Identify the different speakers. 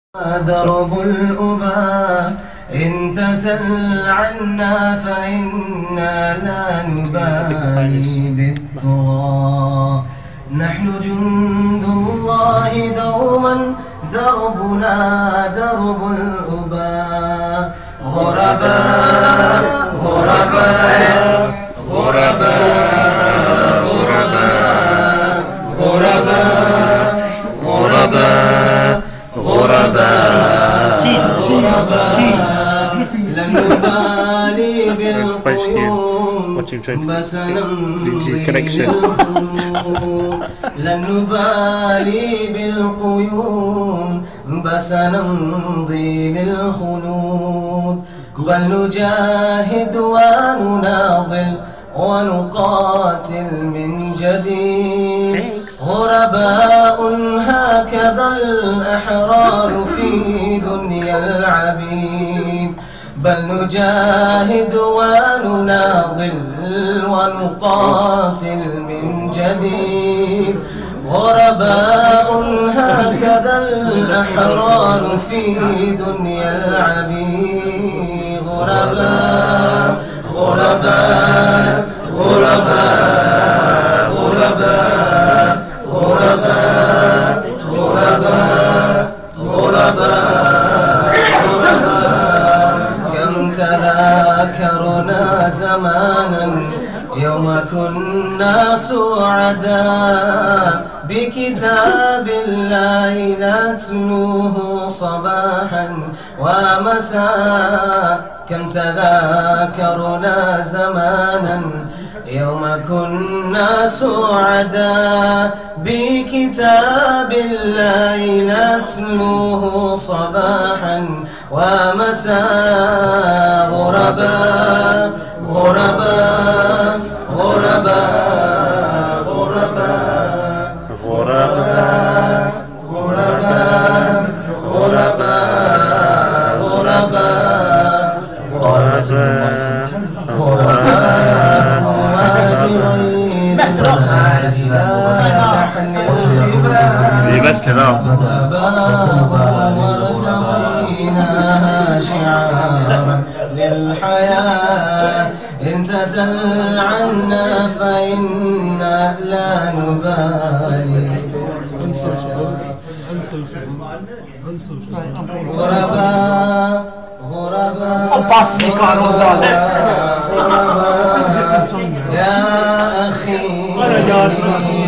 Speaker 1: درب الأباء إن تزل عنا فإنا لا نبالي بالطغى. نحن جند الله دوما دربنا درب الأباء. غرباء غرباء غرباء غرباء غرباء غرباء لن نبالي بالقيوم بس نمضي للخلود. لن نبالي بالقيوم بس نمضي للخلود. بل نجاهد ونناضل ونقاتل من جديد. غرباء هكذا الأحرار في دنيا العبيد. بل نجاهد ونناضل ونقاتل من جديد. غرباء هكذا الأحرار في دنيا العبيد. غرباء غرباء غرباء غرباء غرباء غرباء غرباء. كم تذاكرنا زمانا يوم كنا سعداء بكتاب الله نتلوه صباحا ومساء. كم تذاكرنا زمانا يوم كنا سعداء بكتاب الله نتلوه صباحا ومساء. غرباء غرباء غرباء غرباء غرباء غرباء
Speaker 2: بس تمام.
Speaker 1: وارتويناها شعارا للحياة. إن تزل عنا فإنا لا نبالي. غرباء غرباء يا أخي